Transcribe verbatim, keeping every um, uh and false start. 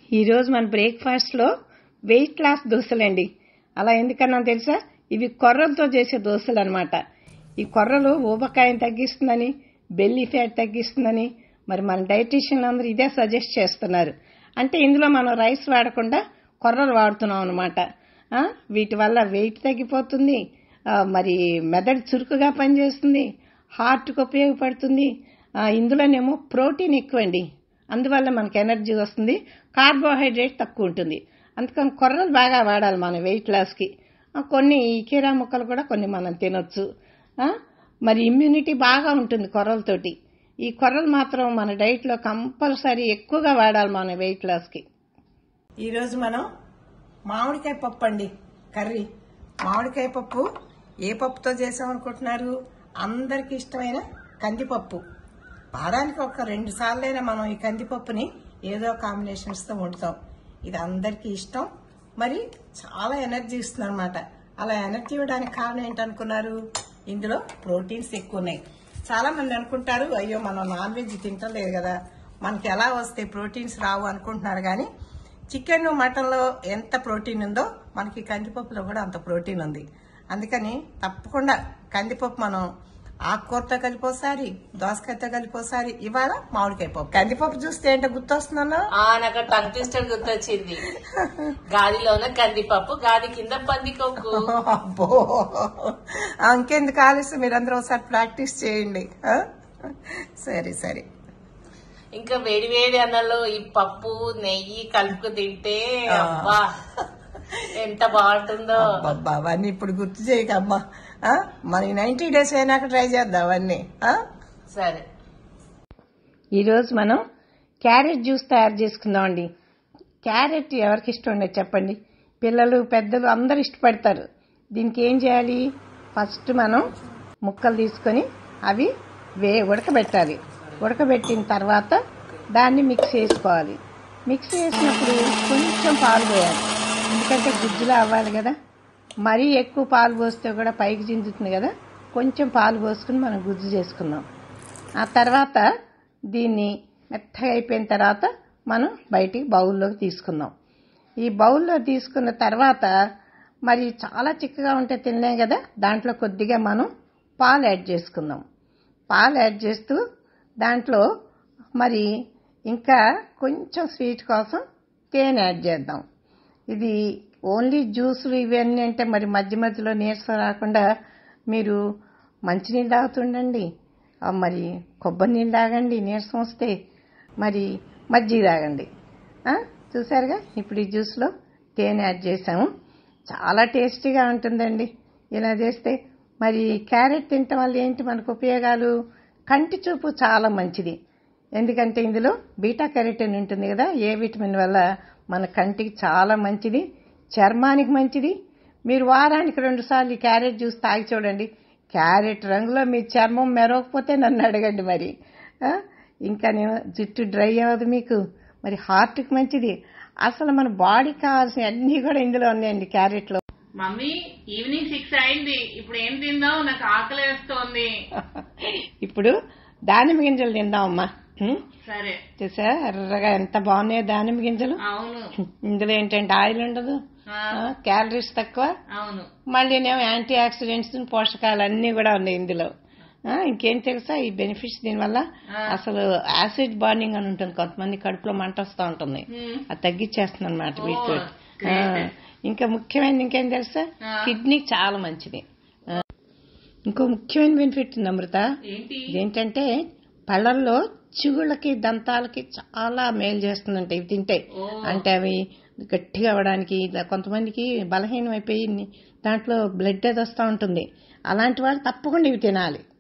ఈరోజు మన బ్రేక్ఫాస్ట్లో వెయిట్ లాస్ దోశలండి. అలా ఎందుకన్నా తెలుసా? ఇవి కొర్రలతో చేసే దోశలు అనమాట. ఈ కొర్రలు ఊబకాయం తగ్గిస్తుందని, బెల్లీ ఫ్యాట్ తగ్గిస్తుందని మరి మన డైటీషియన్లు అందరూ ఇదే సజెస్ట్ చేస్తున్నారు. అంటే ఇందులో మనం రైస్ వాడకుండా కొర్రలు వాడుతున్నాం అనమాట. వీటి వల్ల వెయిట్ తగ్గిపోతుంది, మరి మెదడు చురుకుగా పనిచేస్తుంది, హార్ట్కి ఉపయోగపడుతుంది. ఇందులోనేమో ప్రోటీన్ ఎక్కువండి, అందువల్ల మనకు ఎనర్జీ వస్తుంది, కార్బోహైడ్రేట్ తక్కువ ఉంటుంది. అందుకని కొర్రలు బాగా వాడాలి మన వెయిట్ లాస్కి. కొన్ని కీరా ముక్కలు కూడా కొన్ని మనం తినొచ్చు. మరి ఇమ్యూనిటీ బాగా ఉంటుంది కొర్రలతోటి. ఈ కొర్రలు మాత్రం మన డైట్లో కంపల్సరీ ఎక్కువగా వాడాలి మన వెయిట్ లాస్కి. ఈరోజు మనం మామిడికాయ పప్పు అండి కర్రీ. మామిడికాయ పప్పు ఏ పప్పుతో చేసామనుకుంటున్నారు? అందరికి ఇష్టమైన కందిపప్పు. వారానికి ఒక రెండు సార్లైనా మనం ఈ కందిపప్పుని ఏదో కాంబినేషన్స్తో వండుతాం. ఇది అందరికీ ఇష్టం, మరి చాలా ఎనర్జీ ఇస్తుంది అనమాట. అలా ఎనర్జీ ఇవ్వడానికి కారణం ఏంటనుకున్నారు? ఇందులో ప్రోటీన్స్ ఎక్కువ ఉన్నాయి. చాలా మంది అనుకుంటారు, అయ్యో మనం నాన్ వెజ్ తింటలేదు కదా, మనకి ఎలా వస్తే ప్రోటీన్స్ రావు అనుకుంటున్నారు. కానీ చికెన్ మటన్లో ఎంత ప్రోటీన్ ఉందో మనకి కందిపప్పులో కూడా అంత ప్రోటీన్ ఉంది. అందుకని తప్పకుండా కందిపప్పు మనం ఆకుకూరతో కలిపోసారి, దోసకాయతో కలిపోసారి. ఇవాళ మామిడికాయ పప్పు. కందిపప్పు చూస్తే ఏంటో గుర్తొస్తున్నాను? నాకు టంగ్ ట్విస్టర్ గుర్తొచ్చింది. గాదిలోన కందిపప్పు, గాది కింద పందికొక్కు. అబ్బో, ఇంకెందుకు ఆలస్యం, మీరందరూ ఒకసారి ప్రాక్టీస్ చేయండి. సరే సరే. ఇంకా వేడి వేడి అన్నంలో ఈ పప్పు నెయ్యి కలుపుకు తింటే అబ్బా ఎంత బాగుంటుందో. అబ్బా, అవన్నీ ఇప్పుడు గుర్తు చేయకమ్మా. మనకి నైన్టీ డేస్ అయినాక ట్రై చేద్దాం అవన్నీ. సరే, ఈరోజు మనం క్యారెట్ జ్యూస్ తయారు చేసుకుందాం అండి. క్యారెట్ ఎవరికి ఇష్టం ఉండదు చెప్పండి? పిల్లలు పెద్దలు అందరు ఇష్టపడతారు. దీనికి ఏం చేయాలి? ఫస్ట్ మనం ముక్కలు తీసుకొని అవి వే ఉడకబెట్టాలి. ఉడకబెట్టిన తర్వాత దాన్ని మిక్స్ చేసుకోవాలి. మిక్స్ చేసినప్పుడు కొంచెం పాలు పోయాలి, ఎందుకంటే గుజ్జులా అవ్వాలి కదా. మరీ ఎక్కువ పాలు పోస్తే కూడా పైకి చిందుతుంది కదా. కొంచెం పాలు పోసుకుని మనం గుజ్జు చేసుకుందాం. ఆ తర్వాత దీన్ని మెత్తగా అయిపోయిన తర్వాత మనం బయటికి బౌల్లోకి తీసుకుందాం. ఈ బౌల్లో తీసుకున్న తర్వాత మరి చాలా చిక్కగా ఉంటే తినలేం కదా, దాంట్లో కొద్దిగా మనం పాలు యాడ్ చేసుకుందాం. పాలు యాడ్ చేస్తూ దాంట్లో మరి ఇంకా కొంచెం స్వీట్ కోసం తేనె యాడ్ చేద్దాం. ఇది ఓన్లీ జ్యూసులు ఇవన్నీ అంటే మరి మధ్య మధ్యలో నీరసం రాకుండా మీరు మంచినీళ్ళు తాగుతుండండి, మరి కొబ్బరి నీళ్ళు తాగండి నీరసం వస్తే, మరి మజ్జిగ తాగండి. చూసారుగా, ఇప్పుడు ఈ జ్యూస్లో తేనె యాడ్ చేసాము. చాలా టేస్టీగా ఉంటుందండి ఇలా చేస్తే. మరి క్యారెట్ తినటం వల్ల ఏంటి మనకు ఉపయోగాలు? కంటి చూపు చాలా మంచిది, ఎందుకంటే ఇందులో బీటా కెరటిన్ ఉంటుంది కదా. ఏ విటమిన్ వల్ల మన కంటికి చాలా మంచిది, చర్మానికి మంచిది. మీరు వారానికి రెండు సార్లు ఈ క్యారెట్ జ్యూస్ తాగి చూడండి. క్యారెట్ రంగులో మీ చర్మం మెరవకపోతే నన్ను అడగండి. మరి ఇంకా నేను జుట్టు డ్రై అవ్వదు మీకు, మరి హార్ట్కి మంచిది. అసలు మన బాడీకి కావాల్సిన అన్నీ కూడా ఇందులో ఉన్నాయండి క్యారెట్లో. మమ్మీ, ఈవినింగ్ సిక్స్ అయింది, ఇప్పుడు ఏం తిందాం? నాకు ఆకలి వేస్తోంది. ఇప్పుడు దానిమ్మ గింజలు తిందామమ్మా. సరే. చూసా ఎర్రగా ఎంత బాగున్నాయో దానిమ్మ గింజలు. అవును. ఇందులో ఏంటంటే ఆయిల్ ఉండదు, క్యాలరీస్ తక్కువ, అవును, మళ్ళీనేమో యాంటీ ఆక్సిడెంట్స్ పోషకాలు అన్నీ కూడా ఉన్నాయి ఇందులో. ఇంకేం తెలుసా ఈ బెనిఫిట్స్ దీనివల్ల? అసలు యాసిడ్ బర్నింగ్ అని ఉంటుంది, కొంతమంది కడుపులో మంట వస్తూ ఉంటుంది, అది తగ్గించేస్తుంది అనమాట వీటితో. ఇంకా ముఖ్యమైనది ఇంకేం తెలుసా? కిడ్నీకి చాలా మంచిది. ఇంకో ముఖ్యమైన బెనిఫిట్ ఉంది అమృత, ఏంటంటే పళ్ళల్లో చిగుళ్ళకి దంతాలకి చాలా మేలు చేస్తుందంట ఇవి తింటే. అంటే అవి గట్టిగా అవ్వడానికి, కొంతమందికి బలహీనం అయిపోయి దాంట్లో బ్లడ్ అది వస్తూ ఉంటుంది, అలాంటి వాళ్ళు తప్పకుండా ఇవి తినాలి.